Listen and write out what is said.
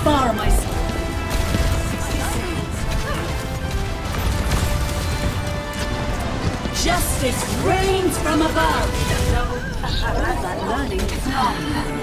bar myself. Justice reigns from above. All that learning is done.